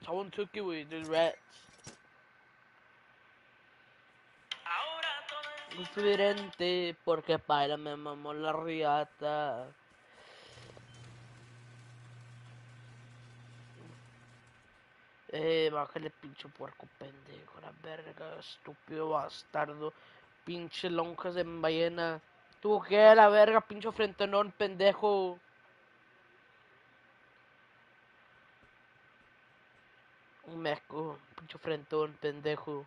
Someone took it with the rats. Diferente porque para me mamó la riata. Bájale pinche puerco pendejo, la verga, estúpido bastardo. Pinche lonjas de ballena. ¿Tú qué, la verga, pinche frentenón, pendejo? Un meco, pinche frentón, pendejo.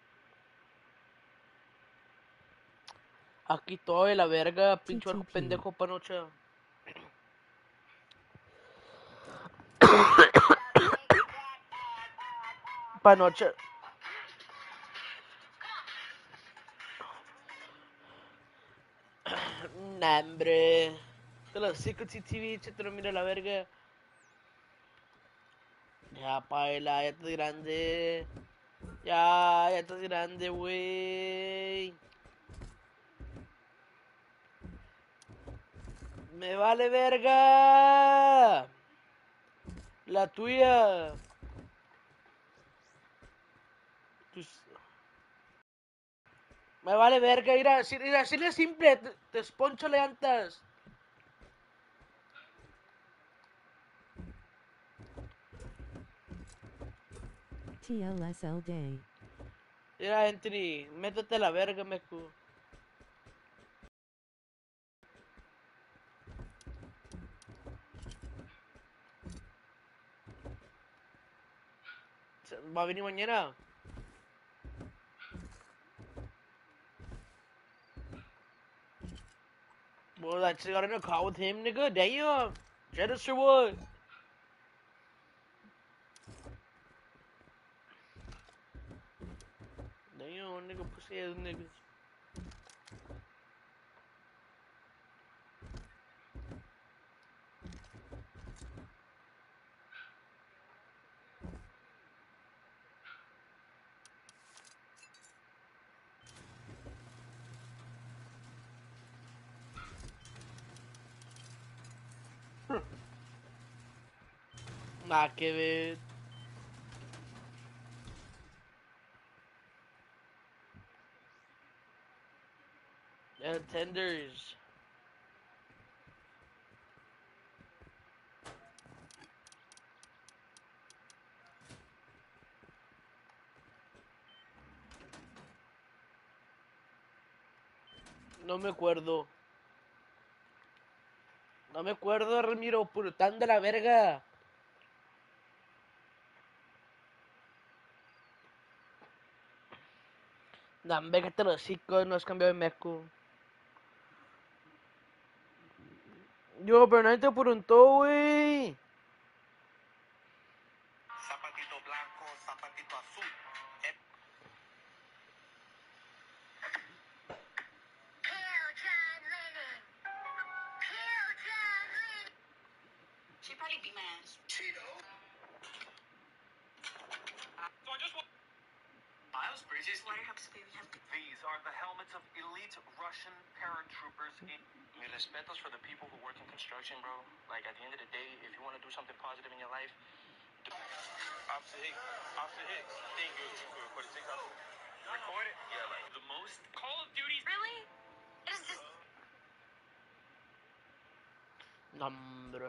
Aquí todo de la verga, pinche orco TTP. pendejo, panocha. Panocha. Nah, hombre. Te lo sigo, TV, te lo mira la verga. Ya, paila, ya estás grande. Ya estás grande, wey. Me vale verga. La tuya. Pues, me vale verga, mira, así de simple, te esponcho llantas. TLSL Day. Mira, Anthony, métete la verga, meco. Va a venir mañana. Well, I just got in a call with him, nigga. Damn. Jealous or what? Damn, nigga, pussy ass niggas. Nada que ver. Tenders. No me acuerdo. No me acuerdo, Ramiro, puro tan de la verga. Dambe, que te lo hocico, no has cambiado de meco. Yo, pero nadie te preguntó, wey. Zapatito blanco, zapatito azul. She'd probably be mad. Cheeto. So I just want Miles Bridges. Water helps the baby have. These are the helmets of elite Russian paratroopers. Mi respetos for the people who work in construction, bro. Like, at the end of the day, if you want to do something positive in your life, Officer Hicks. Thank you for the TikTok. Record it? Yeah, like the most Call of Duty. Really? It is just. Nombre.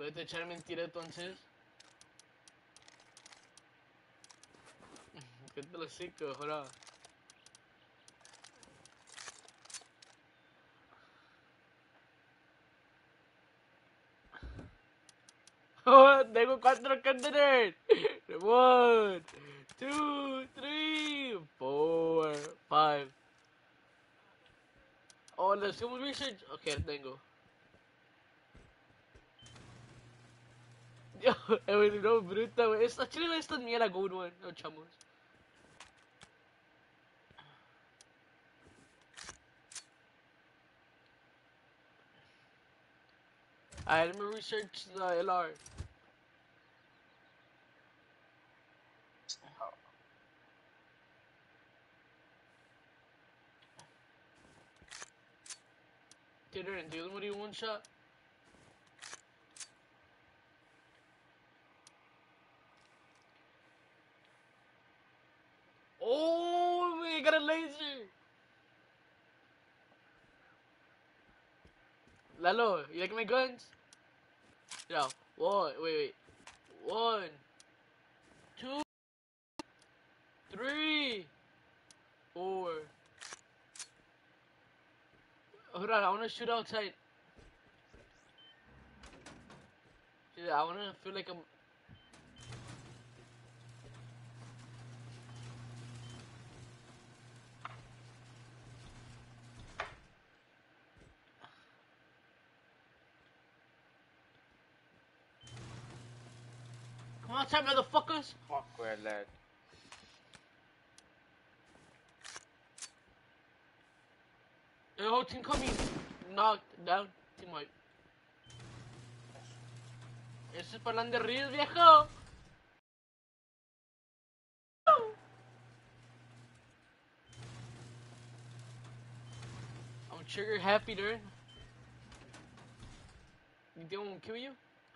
Vete a echar mentira entonces. ¿Qué te lo sé, joder? Oh, tengo 4 candidates. 1, 2, 3, 4, 5. Oh, let's do research. Okay, tengo. Yo, no, bruta, güey. Actually, esta es mierda good one. No, chamos. Alright, let me research the LR. Tater and dealing with you one shot. Oh, we got a laser. Lalo, you like my guns? Yeah. Wait. 1, 2, 3, 4. Hold on, I wanna shoot outside. Yeah, I wanna feel like I'm. Come outside, motherfuckers! Fuck, where lad? The whole team coming. Knocked down. Team wipe. Eso es para de Ríos, viejo. I'm trigger happy, dude. You think I'm gonna kill you?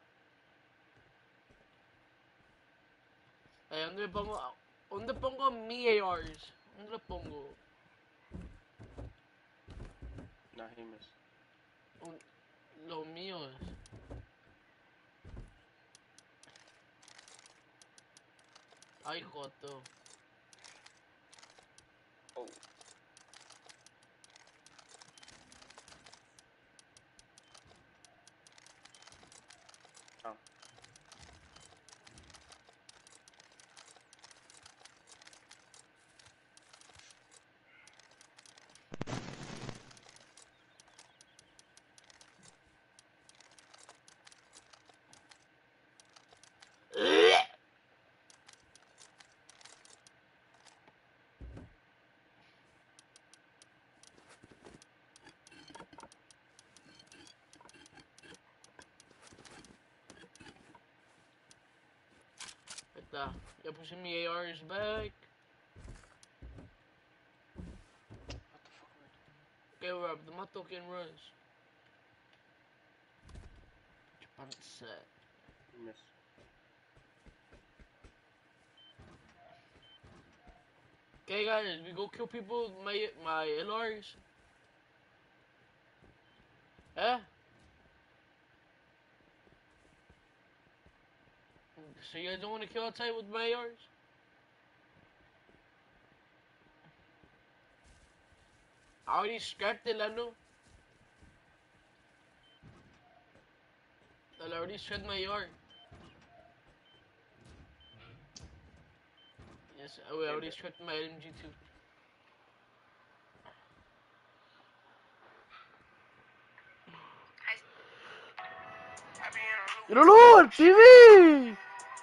Hey, ¿dónde pongo mi ARs? ¿Dónde lo pongo? Nah, he missed. Los míos. Ay, joto. Oh. Oh. Ahí está. Ya puse mi ARs back. Okay, Rob, the mato can rush. Japan set. He missed. Okay, guys, we go kill people with my LRs. Eh? So you guys don't want to kill outside with my ARs? I already scrapped it, Lando. I already shred my yard. Yes, I already shred my LMG too. Lord, TV!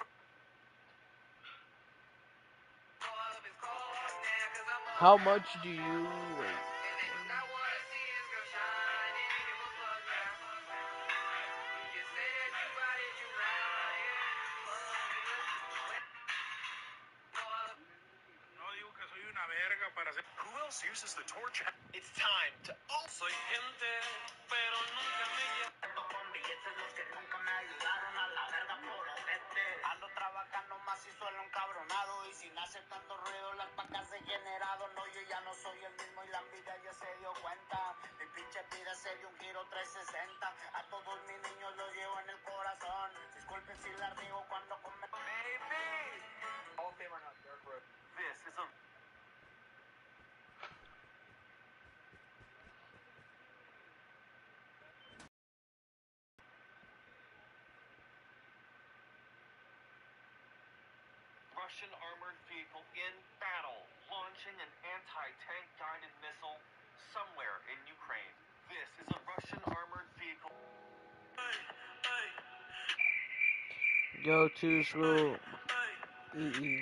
How much do you wait? Who else uses the torch? It's time to. Soy gente, pero nunca me con billetes los que nunca me ayudaron a la verga por ojete. Ando trabajando más y suelo encabronado y sin hacer tanto ruido las pacas he generado. No, yo ya no soy el mismo y la envidia ya se dio cuenta. Mi pinche vida se se dio un giro 360. A todos mis niños los llevo en el corazón. Disculpen si la riego cuando come. Baby! Hall of Fame or not, Derek Rose. This is a... Russian armored vehicle in battle, launching an anti-tank guided missile somewhere in Ukraine. This is a Russian armored vehicle. Go to school. E.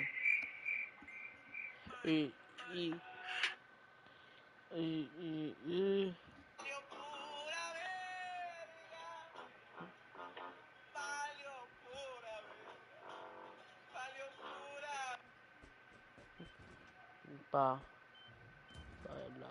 E. E. E. E. E. Pa. Baila.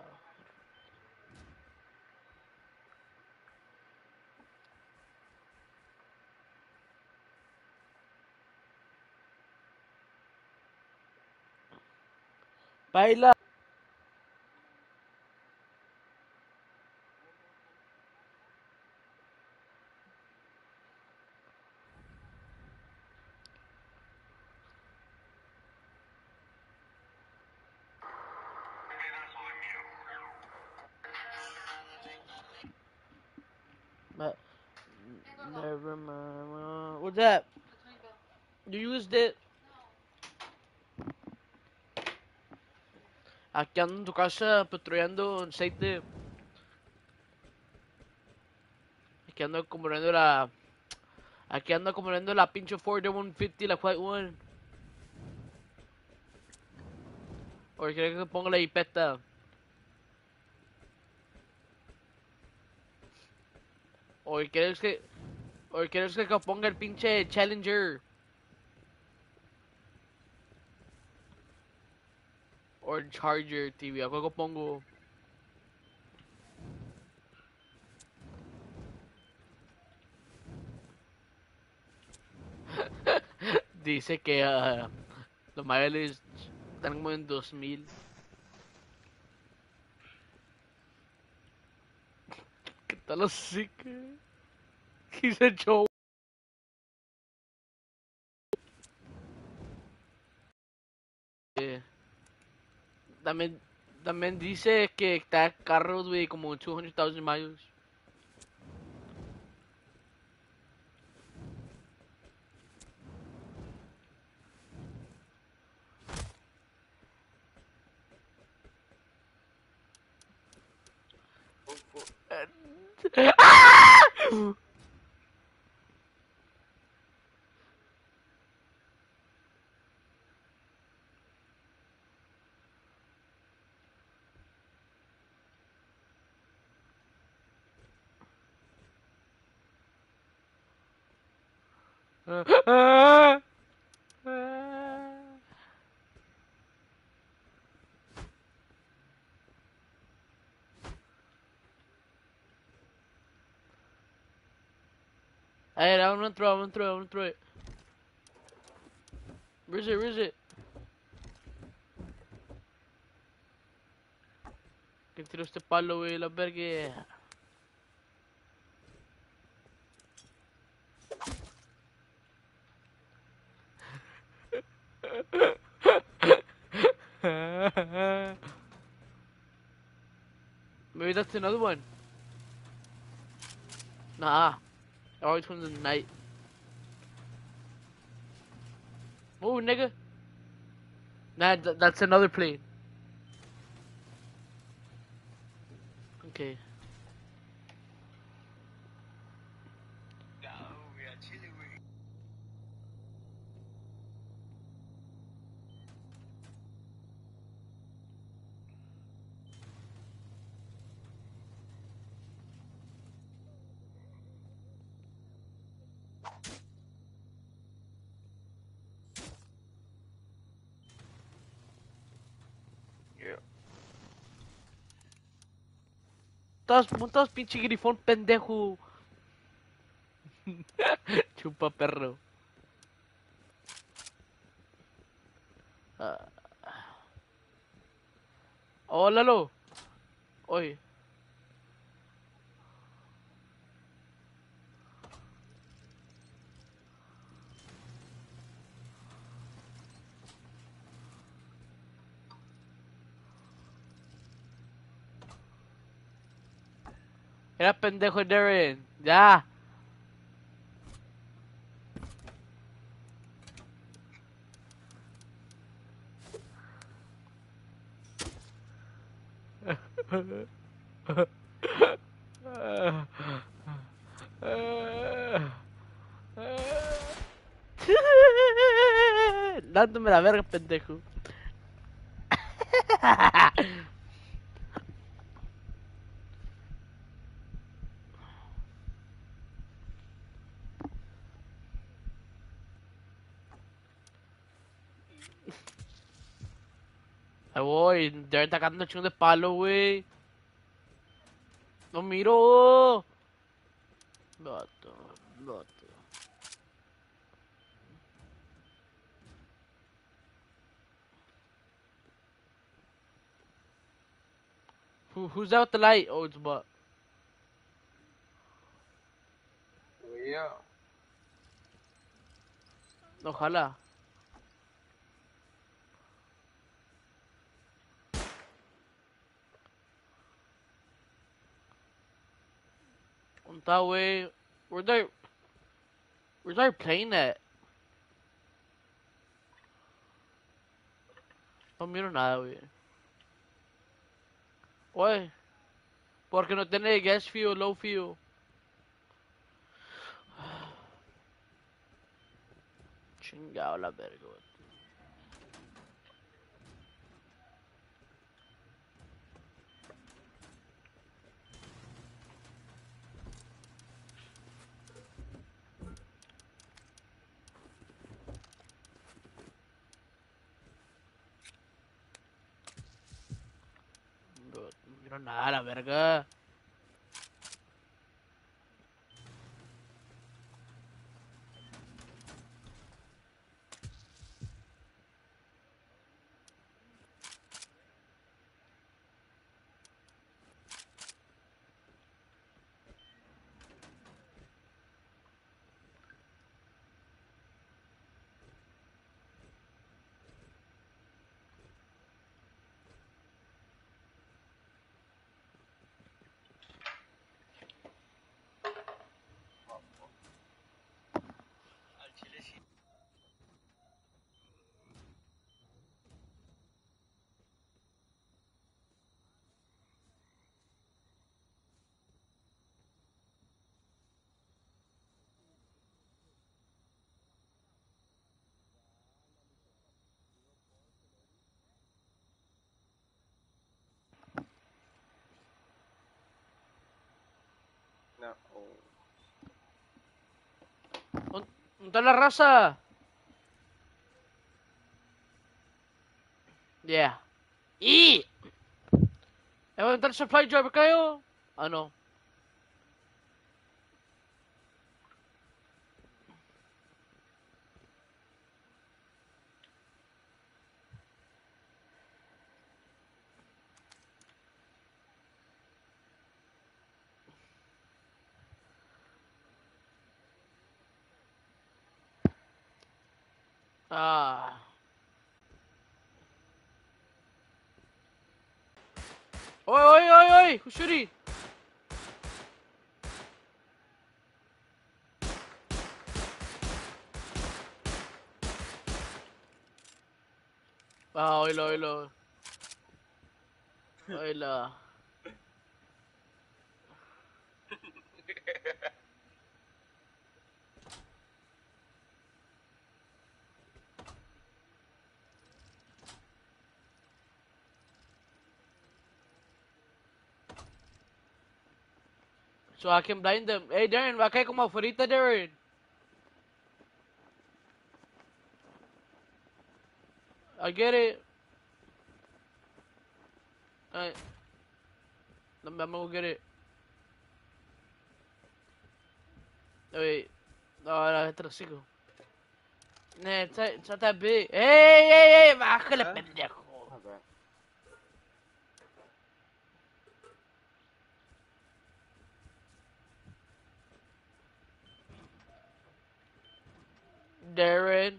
Baila. But never mind. What's that? You used it. Aquí ando en tu casa patrullando aceite. Aquí ando acomodando la. Aquí ando acomodando la pinche Ford F-150, la White One. O quieres que ponga la jipeta. O quieres que. O quieres que ponga el pinche Challenger. O el Charger TV. ¿A cuál pongo? Dice que los miles están como en 2000. ¿Qué tal así que? Dice Joe. También, también dice que está carros, güey, como 200,000 miles. Hey, I'm gonna throw it. Where's it? Que tiro este palo, güey, la verga. Maybe that's another one. Nah, always comes in the night. Oh, nigga. Nah, that's another plane. Okay. Montas pinche grifón pendejo. Chupa perro. Oh, Lalo. Oye. Era pendejo Darren. Ya. Dándome la verga, pendejo. Ahí voy, Darren está cagando ching de palo, güey. No miro. Vato, vato. Who's out the light? Oh, it's Buck. Yeah. Ojalá. ¿Dónde está, güey? Where's our plane at? No miro nada, güey. Oye, porque no tiene gas fuel, low fuel. Chingado la verga, güey. No miro nada, la verga. No. ¿Dónde está la raza? Yeah. ¡Y! ¿Dónde está el supply driver, kayo? Ah, no. Ah. Oi, oi, oi, oi! Who's shooting? Ah, oílo, oílo. Oílo. So I can blind them. Hey, Darren, va a caer como afuera, Darren. I get it. Alright. I'm gonna go get it. Wait. No, no, este lo sigo. Nah, it's not that big. Hey, hey, hey, bájale, Huh? pendejo. My bad. Darren.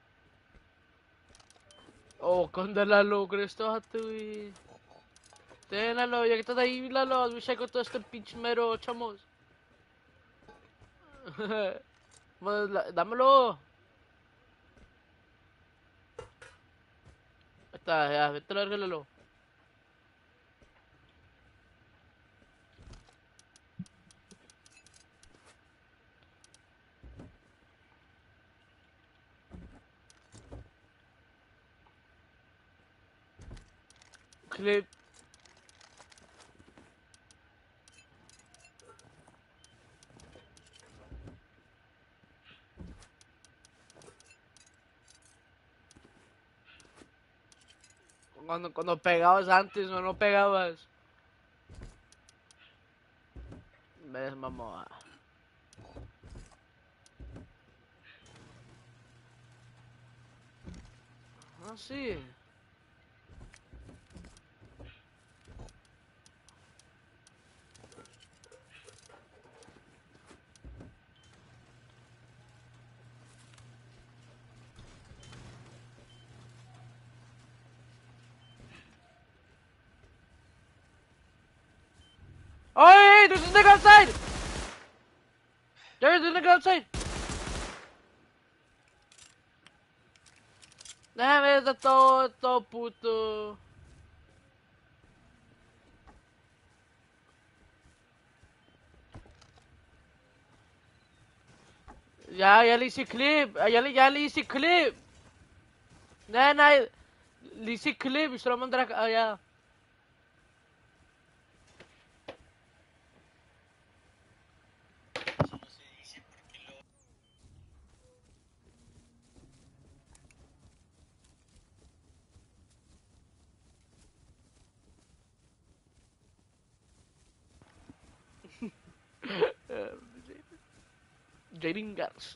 Oh, condala lo con esto, güey. Ten, Lalo, ya que estás ahí, Lalo, lucha con todo este pinche mero, chamos. Dámelo. Ahí está, ya, vete a la verga, Lalo. Clip. Cuando pegabas antes o no pegabas. Ves, mamá. Ah, sí. Oh, hey, there's a nigga outside! There's a nigga outside! Déjame ver, está todo puto. Ya le hice clip. Ya le hice clip. Nah, le hice clip y se lo mandé allá. Jaden Garza.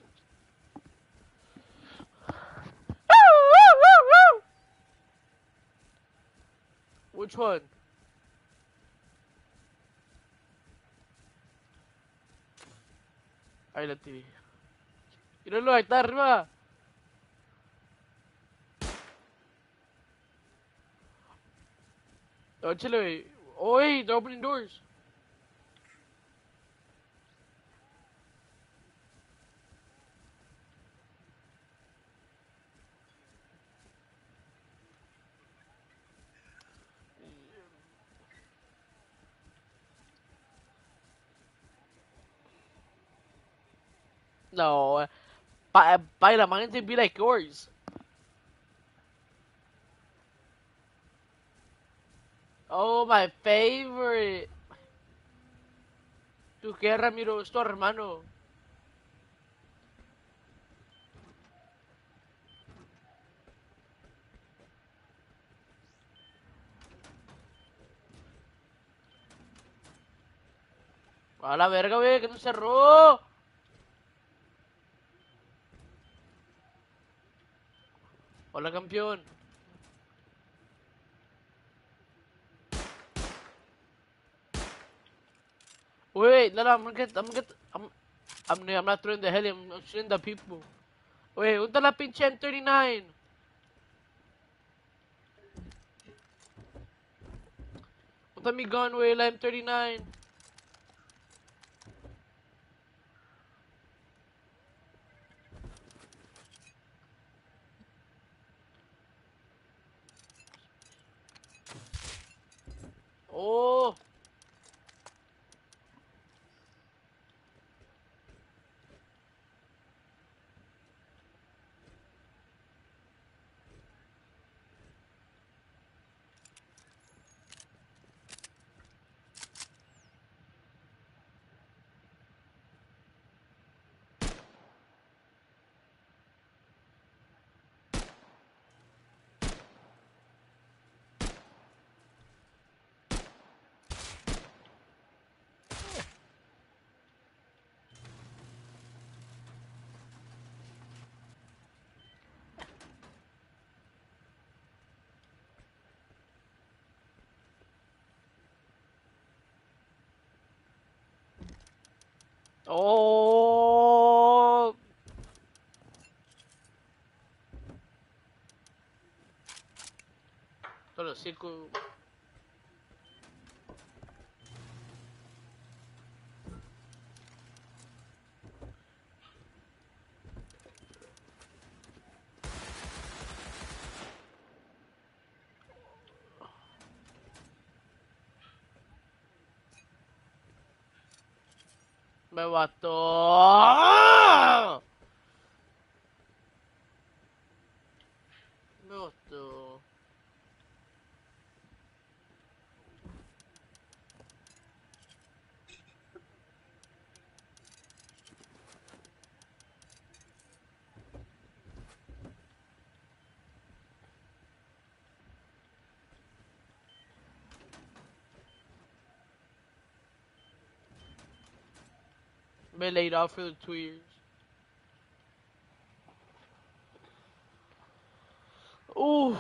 Which one? Ahí la TV. Míralo, ahí está arriba. Oh, chile. Oh, hey, they're opening doors. No, by the mind, it'd be like yours. Oh, my favorite. ¿Tú qué, Ramiro? Es tu hermano. A la verga, güey, que no cerró. Hola, campeón. Wait, no, I'm not throwing the heli, I'm shooting the people. Wait, ¿dónde está la pinche M39? ¿Dónde está mi gun, güey, la M39? Oh. Oh. Solo circo. Me mató. Me mató. Me laid off for the 2 years. Ooh.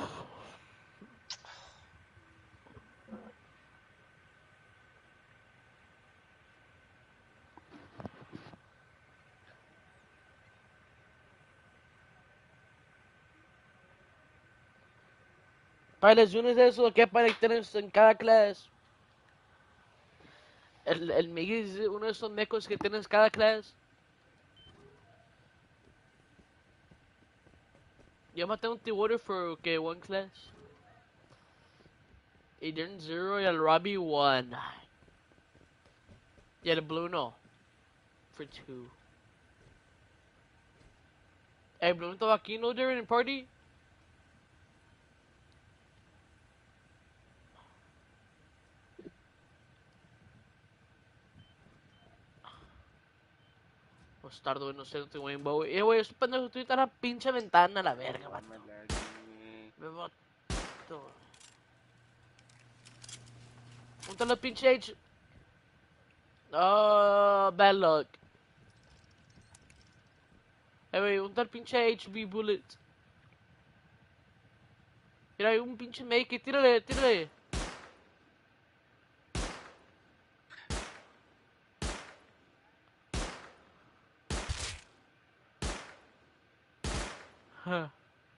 Para lesiones de eso, ¿qué para tener en cada clase? El Miguel es uno de esos mecos que tienes cada clase. Yo maté a un T-Water for que one class. Y Darren 0 y el Robbie 1. Y el Blue no. For 2. El Blue no estaba aquí, ¿no, Darren, en party? Bastardo inocente, güey. Güey, estoy pendejo, estoy en la pinche ventana a la verga, vato. Me mató. ¿Dónde está la pinche H? Oh, bad luck. Güey, ¿dónde está el pinche HB bullet? Mira, hay un pinche make it. Tírale, tírale. Huh.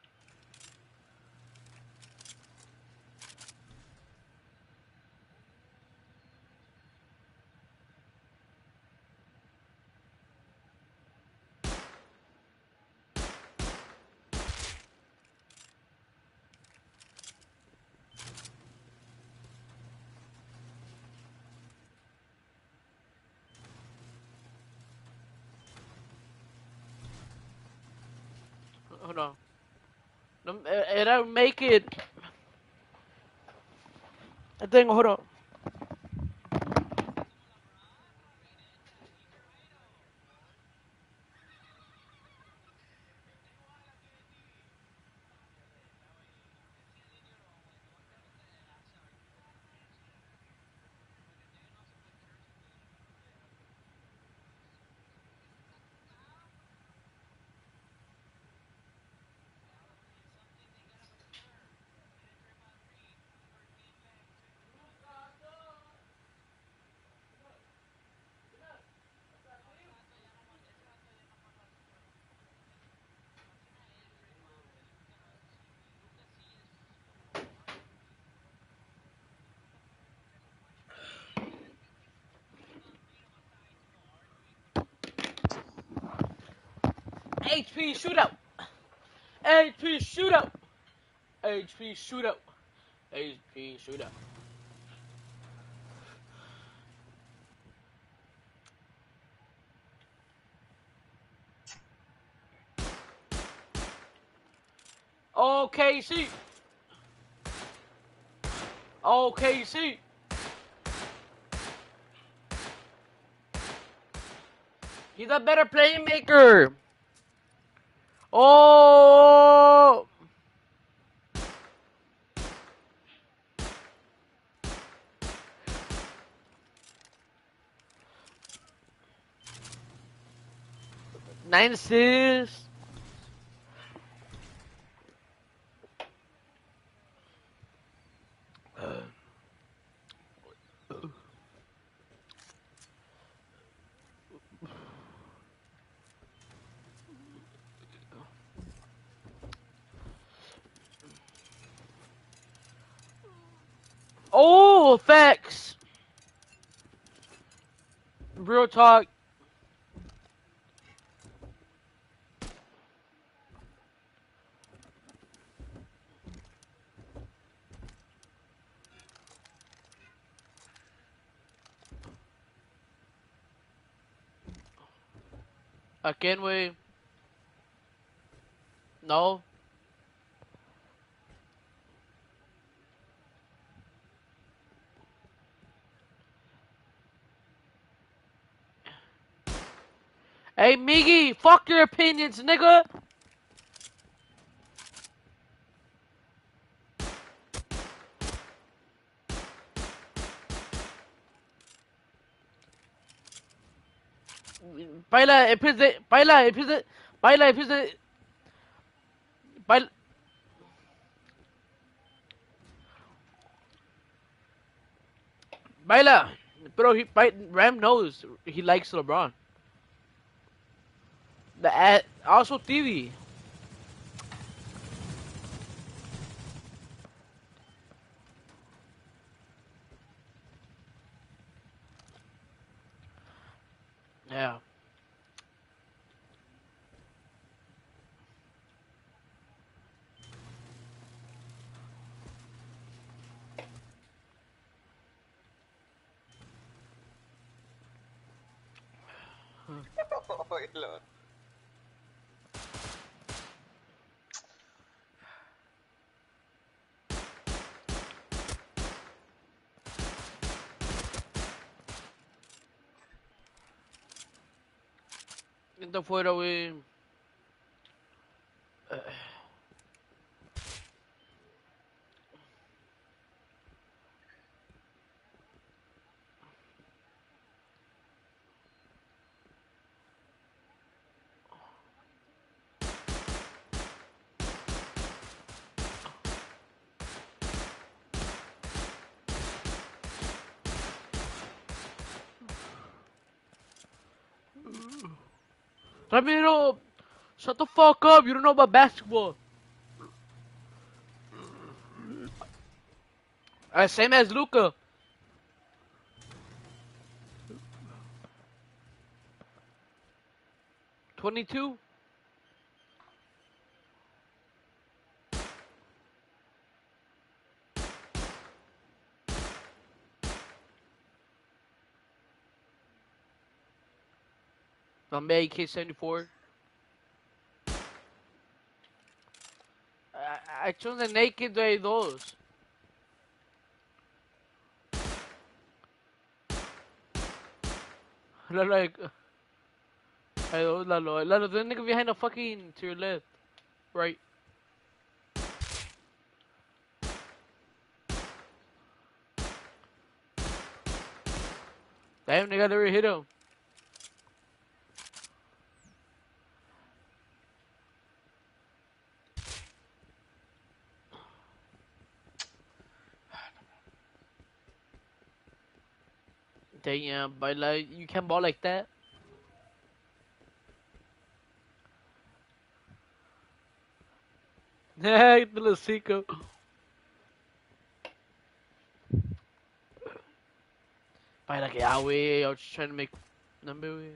Oh, no. No, era un make it. Tengo, hold on. HP shootout. HP shootout. HP shootout. HP shootout. OKC. OKC. He's a better playmaker. Oh. Nine assists. Oh, effects. Real talk. ¿A quién, güey? No. Hey, Miggy, fuck your opinions, nigga. Baila, empieza, baila, empieza, baila, empieza, baila. Baila. Bro, Ram knows he likes LeBron. Also TV. Yeah. Oílo. Entra afuera, güey. Ramiro, shut the fuck up. You don't know about basketball. Same as Luca. $22. I'm AK-74. I chose the naked de dos. Like, hay dos, Lalo. Lalo, the nigga behind the fucking, to your left. Right. Damn, nigga, never hit him. Damn, but like, you can't ball like that. Hey, the little Seco. But like, yeah, we, I was just trying to make number. We.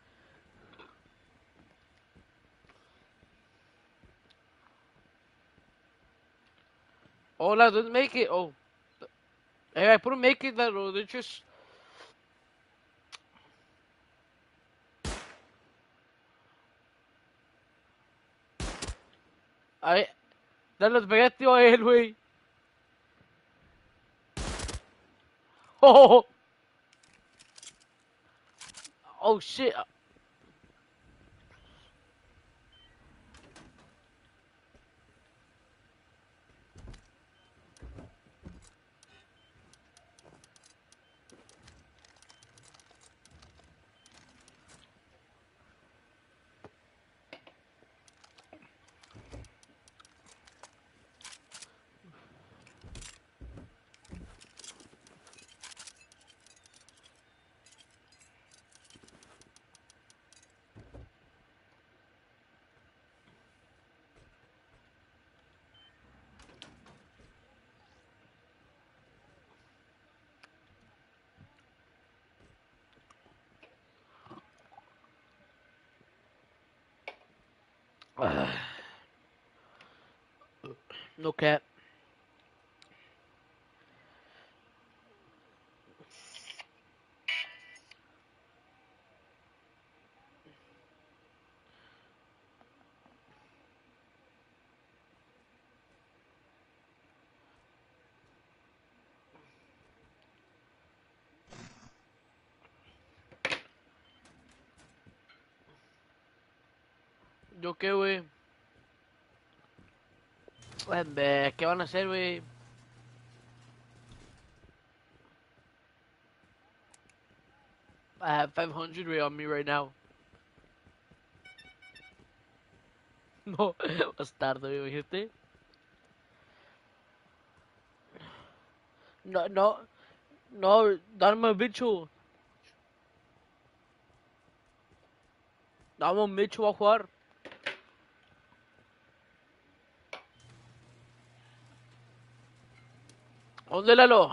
Oh, like, didn't make it. Oh, hey, I put him make it. That they're just. I. Dale spaghetti a él, güey. Oh, oh shit. No cap. ¿Yo qué, güey? ¿Qué van a hacer, güey? I have 500 right on me right now. No, bastardo, güey, imagínate. No, no, no, dame a bicho. Dame un bicho a jugar. ¿Dónde, Lalo?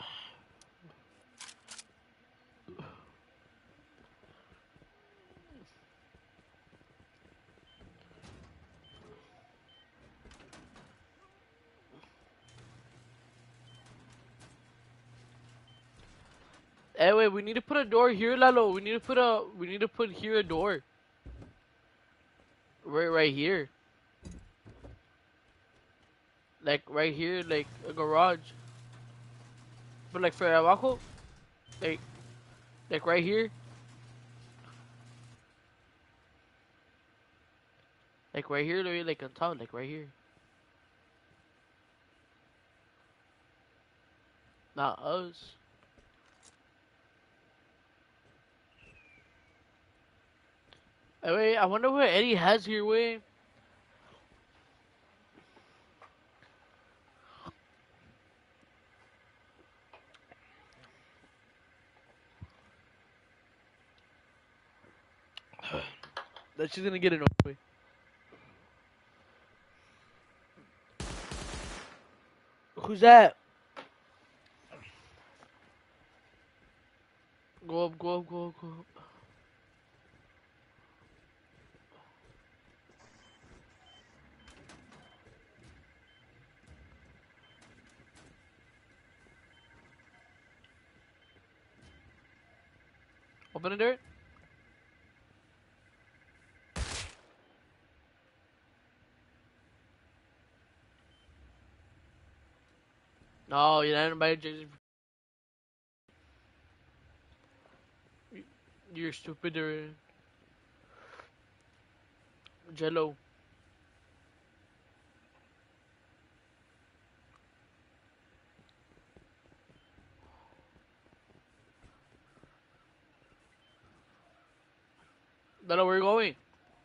Hey, wait, we need to put a door here, Lalo. We need to put here a door. Right here. Like, right here, like, a garage. But, like, for abajo. Like right here. Like right here, like on top, like right here. Not us. Hey, wait, I wonder what Eddie has here, wait. That she's gonna get it over. Who's that? Go up, go up, go up, go up. Open the door. No, you're not invited, Jason. You're stupid, Jello. That's where we're going.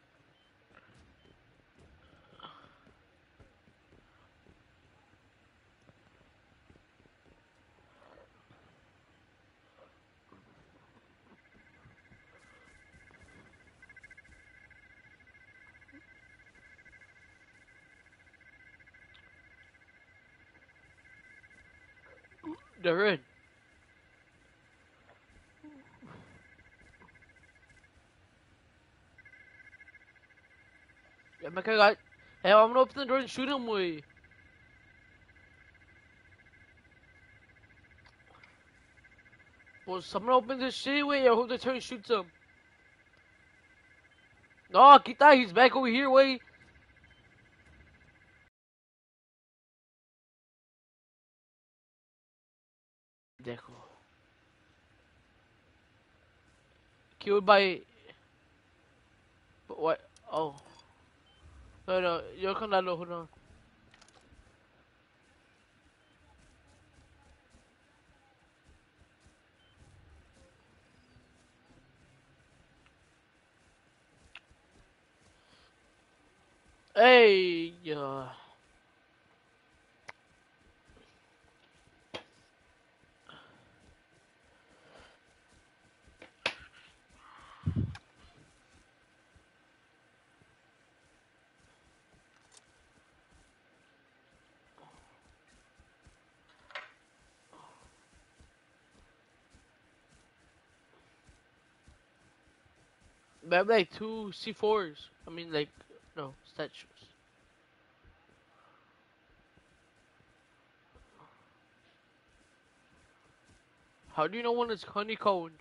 They're in. Yeah, me cagar. Hey, I'm gonna open the door and shoot him, way. Well, someone open this shit, way. I hope the turn shoots him. No, quita, he's back over here, way. Dejo. Killed by. What? Oh. No, no, yo con Lalo, hold on. Hey, we have like two C4s. I mean, like, no, statues. How do you know when it's honeycombed?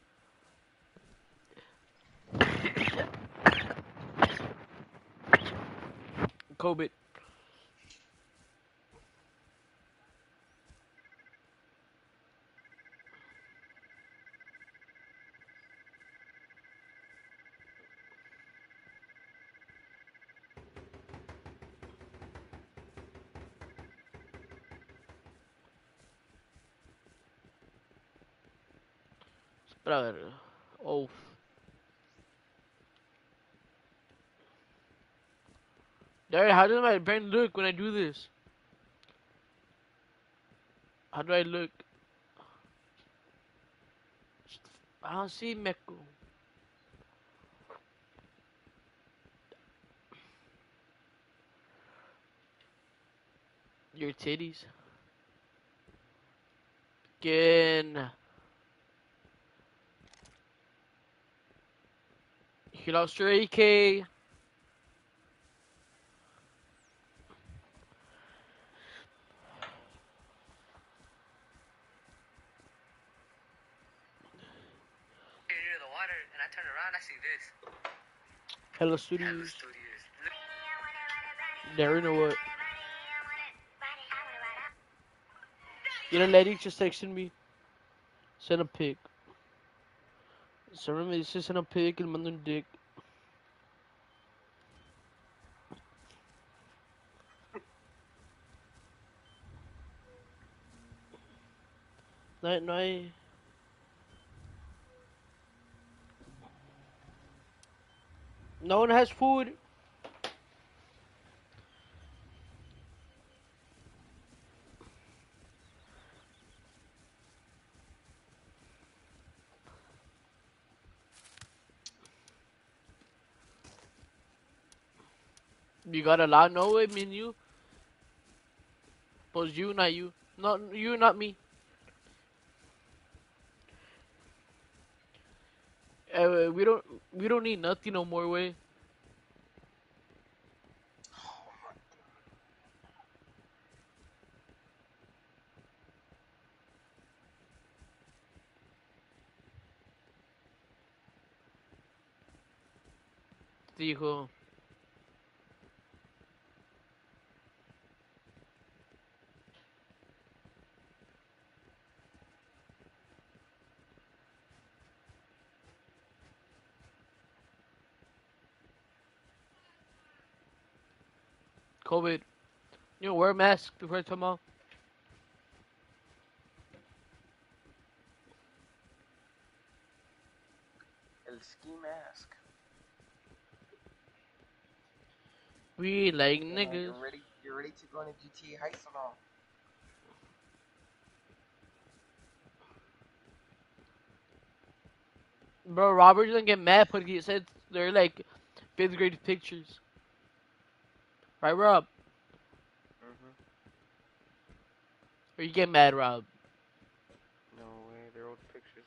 COVID. Pero a ver. Oh. Derek, how does my brain look when I do this? How do I look? I don't see Meku. Your titties. Again. He lost your AK. Near the water, and I turn around, I see this. Hello Hella Studios. Studios. There, you know what? You know, lady just texted me. Send a pic. Send me dice send a pic y le mando un dick. No hay. No one has food. You got a lot? No way, me and you. Was you, not you. Not you, not me. We don't need nothing no more way. Dijo. COVID. You know, wear a mask before I come out. El ski mask. We like Yeah, niggas. you're ready to go into GTA Heist and all. Bro, Robert's gonna get mad but he said they're like 5th grade pictures. Right, Rob? Or you get mad, Rob? No way, they're old pictures.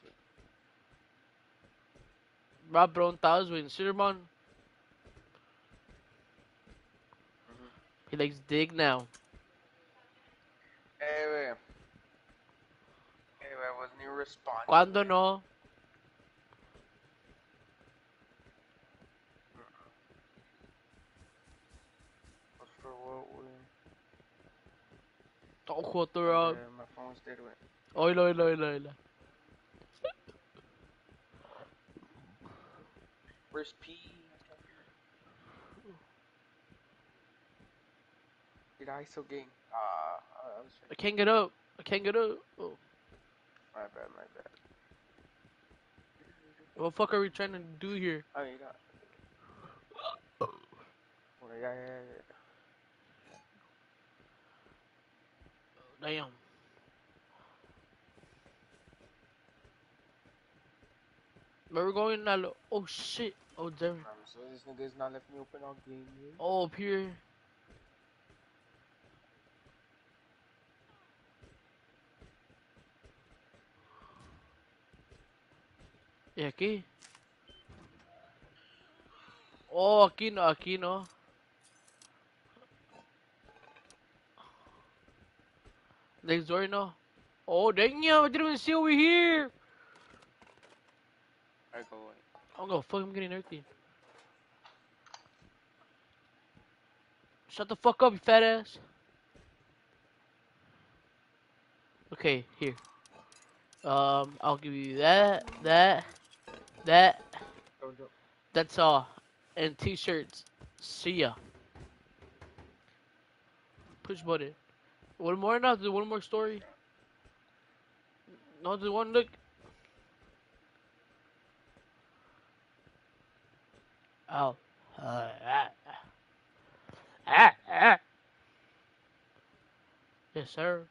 Rob preguntaba en Cinnamon. He likes dig now. Hey, wasn't even responding. Cuando no? What's for what? Don't quote the Rob. My phone's dead. Oilo. Where's P? Did I still game? I can't get up. Oh. My bad. What the fuck are we trying to do here? Oh, you got. Oh, yeah. Damn. Where we going now? Oh shit. Oh damn. So this nigga's not letting me open our game yet. Oh, up here. ¿Y aquí? Oh, aquí no. Next door, no. Oh, damn, I didn't even see over here. I go away. I'm gonna fuck, I'm getting everything. Shut the fuck up, you fat ass. Okay, here. I'll give you that. That's all. And t-shirts. See ya. Push button. One more now? Do one more story? No, do one look. Oh. Ah. Yes, sir.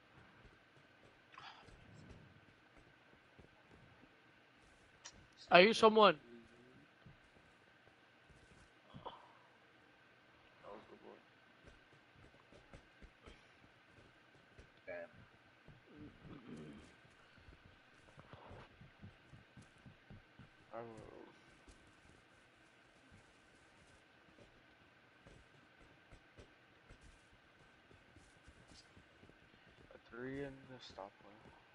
Are you someone? That was a good boy. Damn. I don't know. A 3 and a stop one.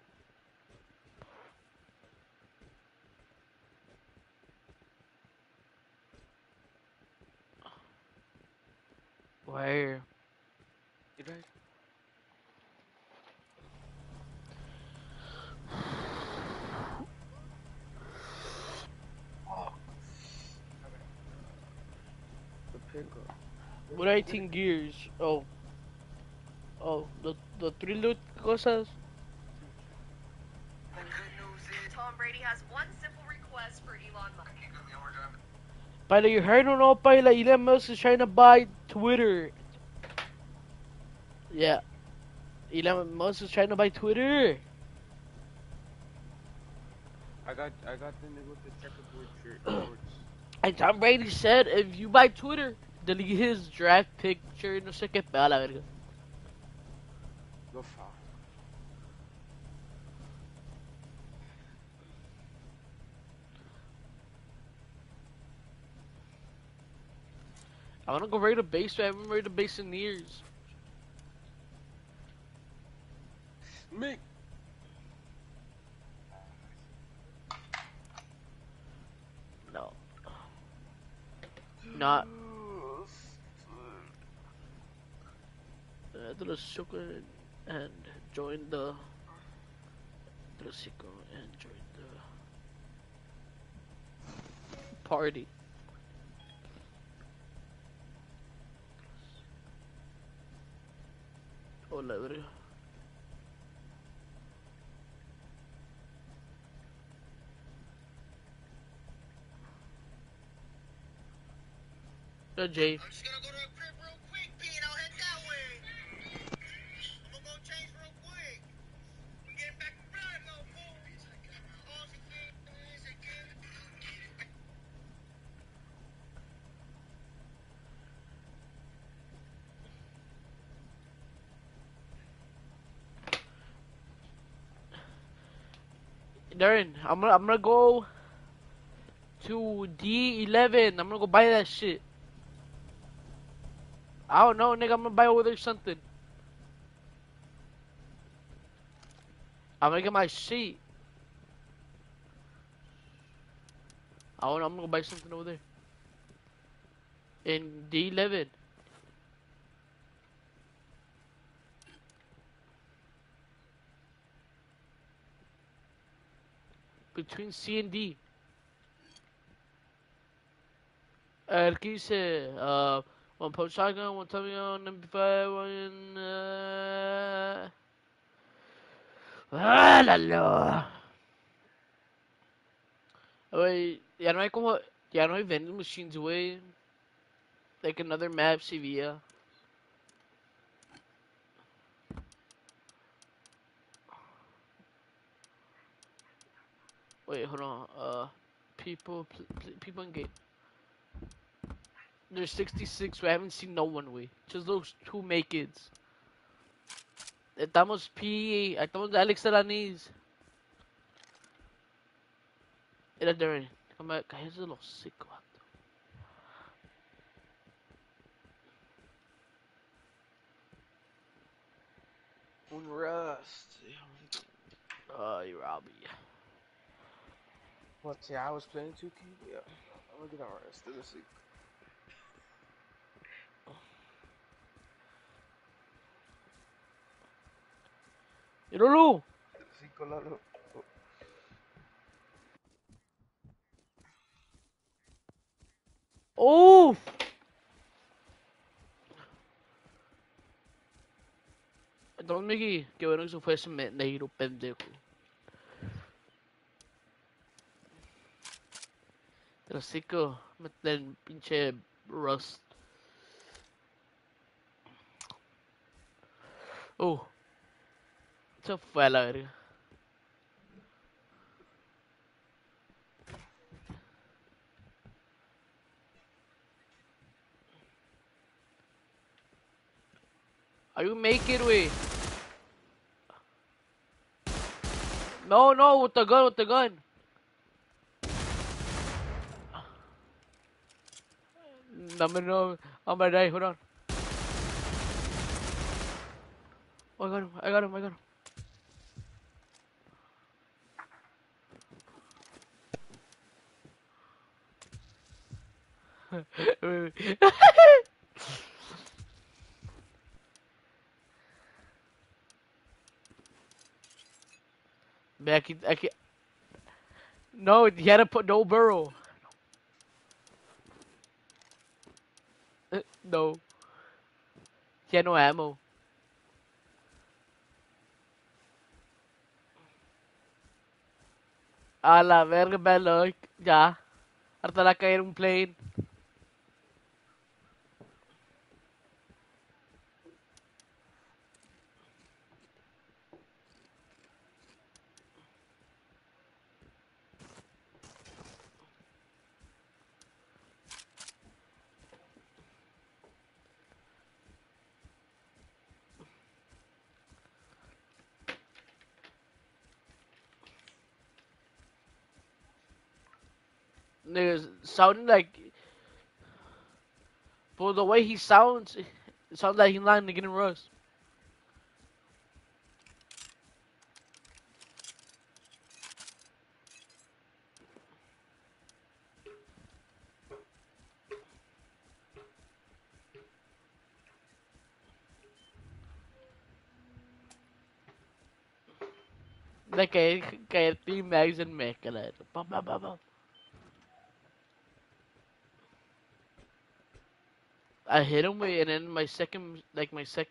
Where? You died? Oh. The pickup. What 18 gears? Oh. Oh, the three loot cosas. The good news is, Tom Brady has one simple request for Elon Musk. Paila, you heard or no, Paila? Elon Musk is trying to buy Twitter. Yeah. Elon Musk is trying to buy Twitter. I got the nigga with the checkerboard shirt shorts. And Tom Brady said if you buy Twitter, delete his draft picture. No sé qué pedo, la verga. Go far. I wanna go raid a base, but I haven't raided a base in years. Mick. No. Not. To the sugar and join the Trocico and join the party. Oh, la verga. Jay. I'm just gonna go to a crib real quick, P, and I'll head that way. I'm gonna go change real quick. I'm getting back to blood, though, fool. Oh, se quiere. Darren, I'm gonna go to D11. I'm gonna go buy that shit. I don't know, nigga. I'm gonna buy over there something. I'm gonna get my shit. I don't know. I'm gonna go buy something over there. In D11. Between C and D. ¿Qué dice? One pump shotgun, one tummy on MP5, one. La la. Wait, ya no hay como. Ya no hay vending machines, güey. Like another map, Sevilla. Wait, hold on. People in game. There's 66. We haven't seen no one, we. Just those two nakeds. Estamos P. Estamos de Alex Alanis. Era Darren. Cállese los hocico, vato. Un rust. Ay, Robbie. What? Yeah, I was playing 2K. Yeah. I'm gonna get on rest. Let's see. Irulu! Sí, colalo. ¡Uf! Entonces, Miki, qué bueno que se fuese negro, pendejo. El hocico, meten pinche Rust. Se fue a la verga. Are you make it, wey? No, with the gun. No, I'm gonna die, hold on. Oh, I got him. Man, I can't. No, you had to put no burrow. No. He had no ammo. A la verga, bad luck. Ya. Harta la caer un plane. Niggas sounding like. For the way he sounds, it sounds like he's lying to get in Rust. Like caer 3 mags and mech, galera. Pá. I hit him with, and then my second. Like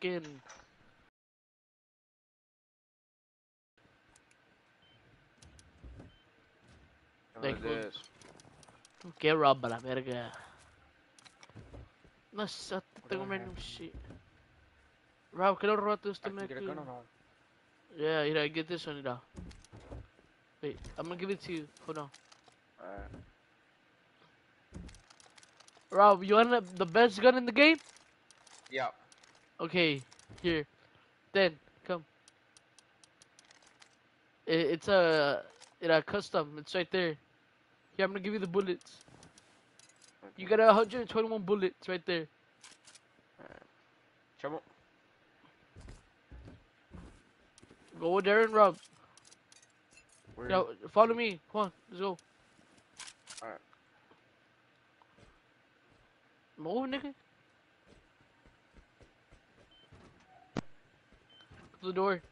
This. Que roba la verga. Nossa, tengo random shit. Rob, que lo robaste I este can mech, get a dude? gun or not? Yeah, here, get this one, now. Wait, I'm gonna give it to you. Hold on. Alright. Rob, you want the best gun in the game? Yeah. Okay, here. Then, come. It's a custom. It's right there. Here, I'm gonna give you the bullets. You got 121 bullets right there. Trouble. Go over there and Rob. Where? Yo, follow me. Come on, let's go. Alright. Move, nigga. To the door.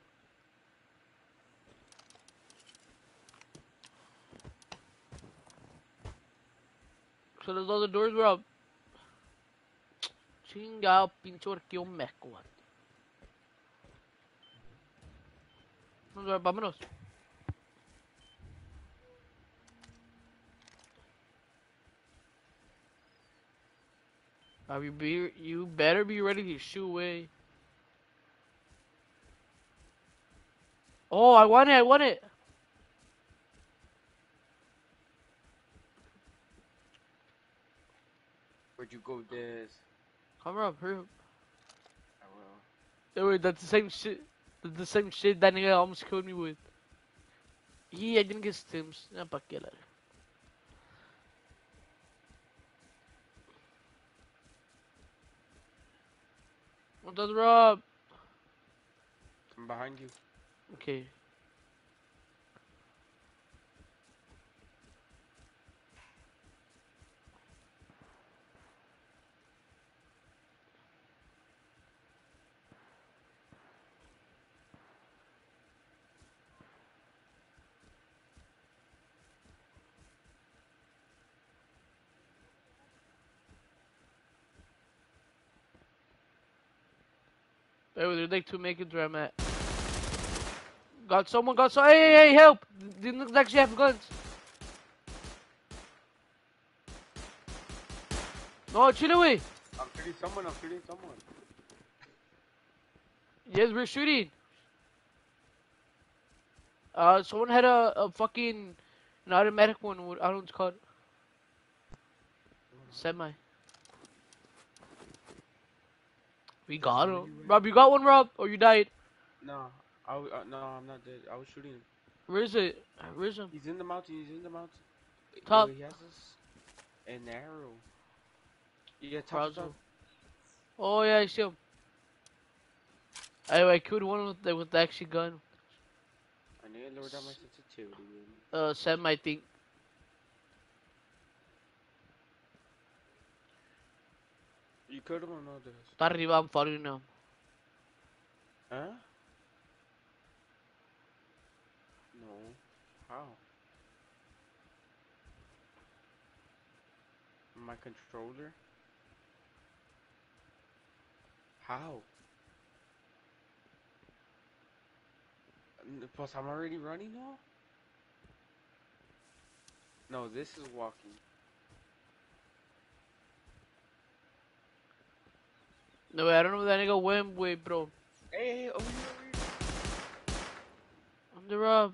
So there's other doors, Rob. Chingao, pinche orquío meco, what? Vámonos. You better be ready to shoot away. Oh, I want it. Where'd you go, Diz? Come on, hurry up. I will. Wait, that's the same shit. That's the same shit that nigga almost killed me with. Yeah, I didn't get stims. Yeah, pa' qué, la. What does Rob? I'm behind you. Okay. Hey, there's like 2 makings where I'm at. Got someone, Hey, help! These niggas actually have guns. No, chile, güey. I'm shooting someone. I'm shooting someone. Yes, we're shooting. Someone had a fucking an automatic one. I don't know what it's called. Semi. We got where him. you at? Rob, you got one, Rob? Or you died? No, no, I'm not dead. I was shooting him. Where is it? Where is him? He's in the mountain. He's in the mountain. Top. He has an arrow. Yeah, top. Brazil. Oh, yeah, I see him. I killed one with the actual gun. I need to lower down my sensitivity. Sam, I think. You killed him or no, this? Está arriba, I'm following him. Huh? No. How? My controller? How? Plus, I'm already running now? No, this is walking. No, I don't know where that nigga went, wait, bro. Hey, over here. I'm the Rob.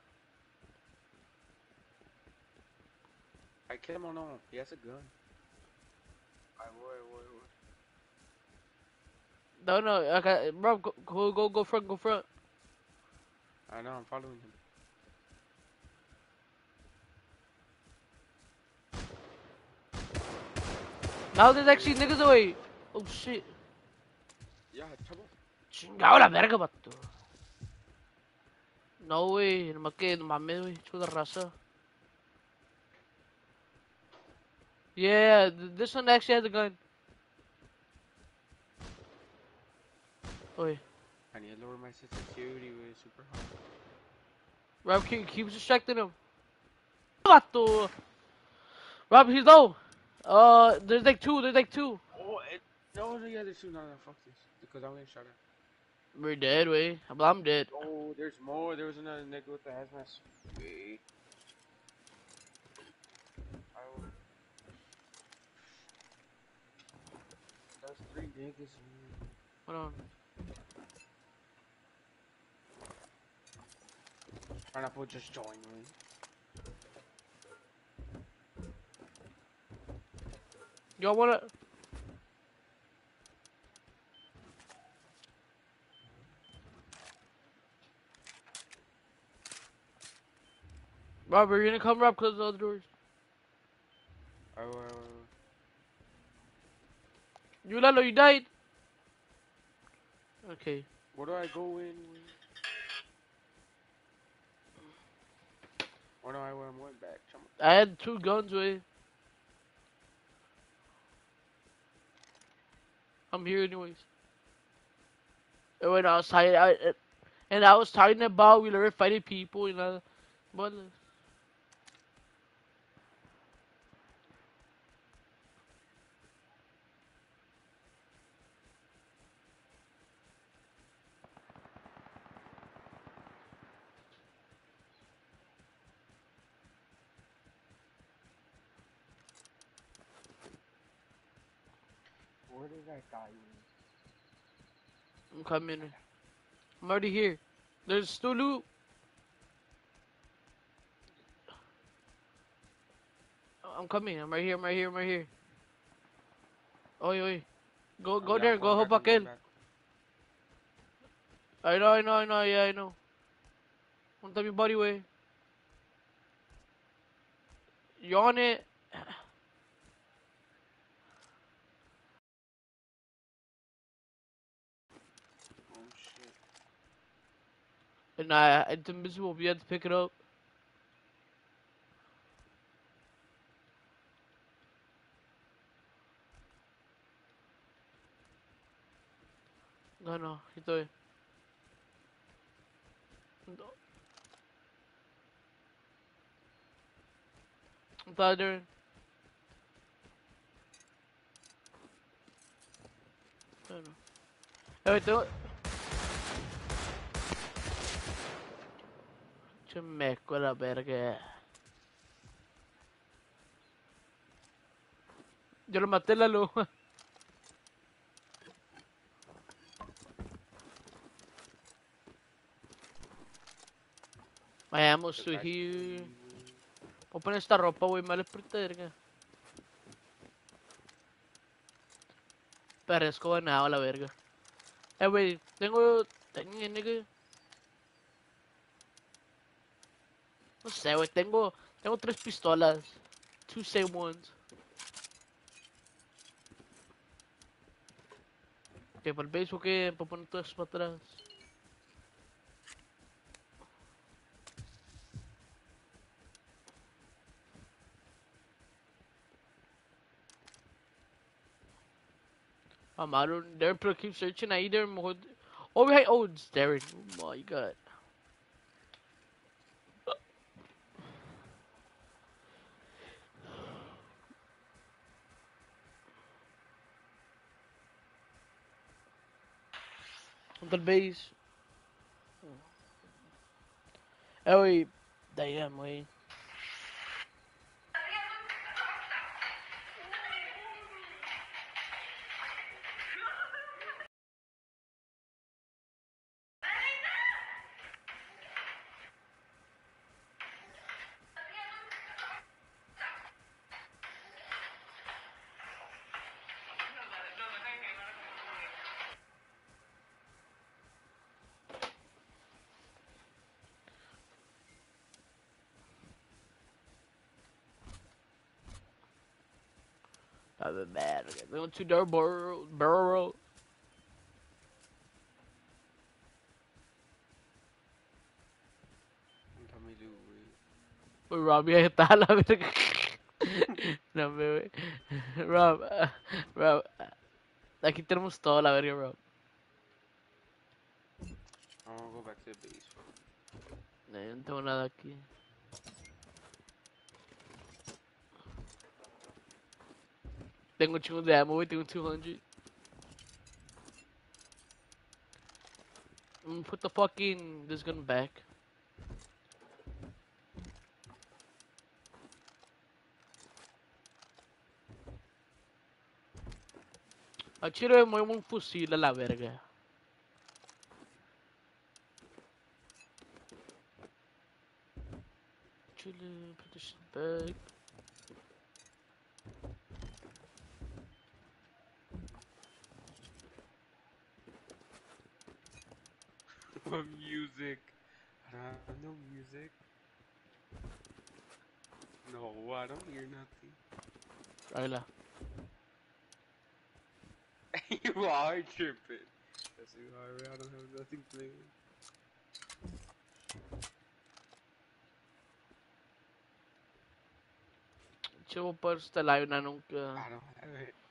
I killed him or no? He has a gun. I would. No, okay, Rob, go front, go front. I know, I'm following him. Now there's actually niggas away. Oh shit. Yeah, trouble. Chingado la verga, vato. No, güey, nomás que no mames, güey, chuda raza. Yeah, this one actually has a gun. Oi. I need to lower my sensitivity with super high. Rob, keep distracting him. Vato. Rob, he's low. There's like two. Oh, no, yeah, there's two. No, fuck this. Because I'm getting shot at. We're dead, way. I'm dead. Oh, there's more. There was another nigga with the hazmat suit. Wait. That's three niggas. Hold on. Pineapple just joined me. Y'all wanna? Rob, are you gonna come, Rob? Close the other doors. You Lalo, you died. Okay. Where do I go in? Or no, I went back. I had two guns, way. I'm here anyways. And when I was talking about we were fighting people, you know, but. Where did I die? I'm coming. I'm already here. There's still loot. I'm coming. I'm right here. Oi. Go there. Go help aquel. I know. Yeah, I know. One time your body way. You on it? And it's invisible. We had to pick it up. No, ito eh. Ang father. Ano? Ito. Chumecco la verga. Yo lo maté, Lalo. Vayamos to here. Voy a poner esta ropa, güey, me vale puta verga. Parezco ganado a la verga. Güey, tengo... nigga. No sé, güey, tengo 3 pistolas. 2 same ones. Que para el base, que para poner todo eso para atrás. I'm out of there, pero keep searching ahí, there, mejor. Oh, right, oh, it's Darren. Oh my god. ¿Dónde el base? Güey, damn, güey. A ver, verga. Tengo 2 barrel. Dame luz, güey. Pues Rob ya está a la verga. No, güey. Rob, Rob. Aquí tenemos todo a la verga, Rob. I'm gonna go back to the base. No, yo no tengo nada aquí. Tengo chingos de ammo, güey. Tengo 200. Put the fucking this gun back. A Chile me muevo un fusil a la verga. Chile, put this shit back. Music. No music. No, I don't hear nothing. Tráela. You are tripping. Yes, you are. I don't have nothing playing. Che, voy a poner esta live na nunca. I don't have it.